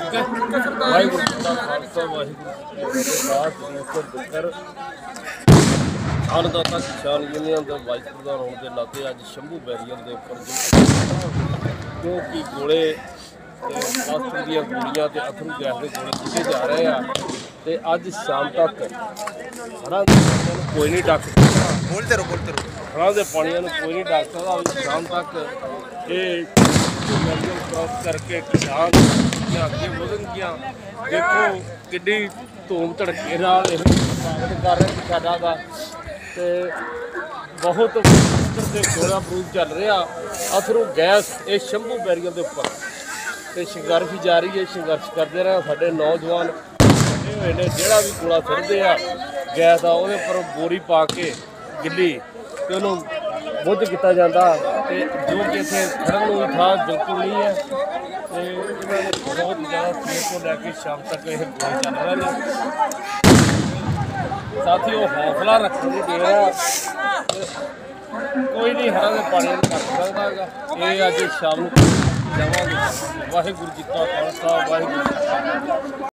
ਵਾਹਿਗੁਰੂ ਜੀ ਦਾ ਖਾਲਸਾ ਵਾਹਿਗੁਰੂ ਜੀ ਕੀ ਫਤਿਹ। अन्नदाता किसान यूनियन के वाइस प्रधान होने के नाते अज शंभू बैरियर के उपर जो कि गोले प्लास्टिक दी गोलियां ते अथरू गैस के गोले दिते जा रहे हैं तो अज शाम तक हड़ा कोई नहीं डक सकता, हड़ा के पानियों कोई नहीं डक सकता। शाम तक ये बैरियर क्रॉस करके किसान अगे वधनगियां। देखो कि धूम धड़के नाल स्वागत कर रहे किसानों का ते बहुत से गोला बरूद चल रहा अथरू गैस ये शंभू बैरियर के उपर तो संघर्ष जारी है। संघर्ष करते रहे साढ़े नौजवान खड़े हुए ने जोड़ा भी गोला सुटते हैं गैस का वो पर बोरी पा के गिली तो उन्होंने बुझ किया जाता तो जो कि इतने खड़न की थां बिल्कुल नहीं है। तो बहुत ज़्यादा सवेर को लैके शाम तक ये गोले चल रहे हैं। साथ ही वो हौसला रखने की दे रहा कोई नहीं हरा के पानी कर सकता है। ये अज शाम को जावांगे। वाहिगुरू जी का खालसा वाहिगुरू जी की फतेह।